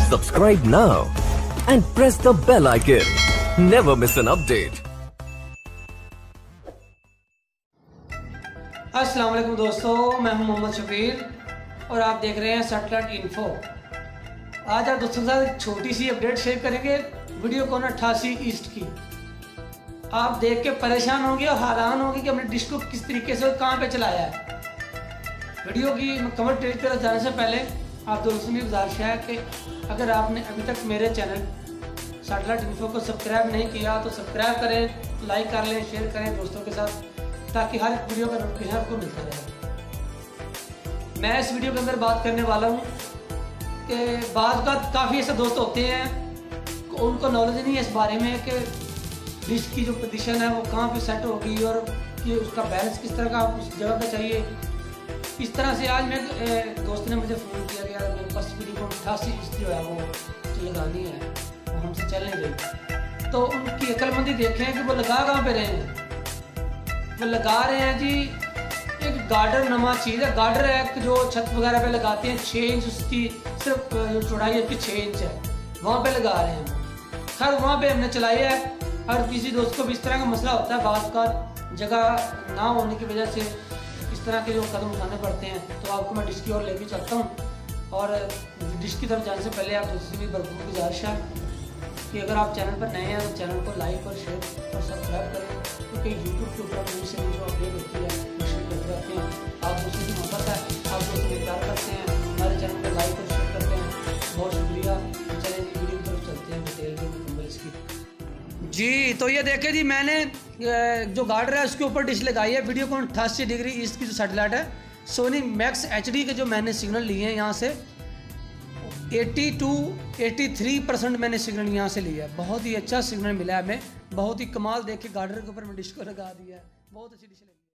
Subscribe now and press the bell icon. Never miss an update. अस्सलाम वालेकुम दोस्तों, मैं हूं मोहम्मद शफीर और आप देख रहे हैं सैटेलाइट इन्फो। आज आप दोस्तों के साथ एक छोटी सी अपडेट शेयर करेंगे वीडियोकॉन 88 ईस्ट की। आप देख के परेशान होंगे और हैरान होंगे कि हमने डिश को किस तरीके से और कहां पे चलाया है। वीडियो की मुकम्मल डिटेल की तरफ जाने से पहले आप दोस्तों की गुजारिश है कि अगर आपने अभी तक मेरे चैनल सैटेलाइट इन्फो को सब्सक्राइब नहीं किया तो सब्सक्राइब करें, लाइक कर लें, शेयर करें दोस्तों के साथ, ताकि हर एक वीडियो का नोटिफिकेशन आपको मिलता रहे। मैं इस वीडियो के अंदर बात करने वाला हूँ कि बाद का काफ़ी ऐसे दोस्त होते हैं उनको नॉलेज नहीं है इस बारे में कि डिश की जो पोजीशन है वो कहाँ पे सेट होगी और कि उसका बैलेंस किस तरह का उस जगह पे चाहिए। इस तरह से आज मेरे दोस्त ने मुझे फ़ोन किया कि यार मेरे पास वीडियो 88 इंच जो है वो लगानी है, वो हमसे चल नहीं रही। तो उनकी अक्लमंदी देखें कि वो लगा कहाँ पे रहे हैं। वो लगा रहे हैं जी एक गार्डर नमा चीज़ है, गार्डर है जो छत वगैरह पे लगाते हैं। 6 इंच उसकी सिर्फ जो चौड़ाई उसकी 6 इंच है, वहाँ पे लगा रहे हैं। खैर वहाँ पे हमने चलाई है। हर किसी दोस्त को भी इस तरह का मसला होता है, बात का जगह ना होने की वजह से इस तरह के जो कदम उठाने पड़ते हैं। तो आपको मैं डिश की ओर लेके चलता हूँ और डिश की तरफ जाने से पहले आप दोस्तों की भरपूर गुजारिश है कि अगर आप चैनल पर नए हैं तो चैनल को लाइक और शेयर और सब्सक्राइब करें, क्योंकि यूट्यूब के ऊपर नई से नई जो अपडेट होती है वो शेयर करते रहते हैं। आप दोस्तों की मोहब्बत है, आप दोस्तों को प्यार करते हैं, हमारे चैनल को लाइक और शेयर करते हैं, बहुत शुक्रिया। चलें जी वीडियो की तरफ चलते हैं डिटेल में मुकम्मल इसकी। जी तो ये देखें जी, मैंने जो गार्डर है उसके ऊपर डिश लगाई है वीडियोकॉन 88 डिग्री ईस्ट की जो सैटेलाइट है। सोनी मैक्स HD के जो मैंने सिग्नल लिए हैं यहाँ से 83% मैंने सिग्नल यहाँ से लिया है। बहुत ही अच्छा सिग्नल मिला है हमें, बहुत ही कमाल। देख के गार्डर के ऊपर मैं डिश को लगा दिया है, बहुत अच्छी डिश लगी।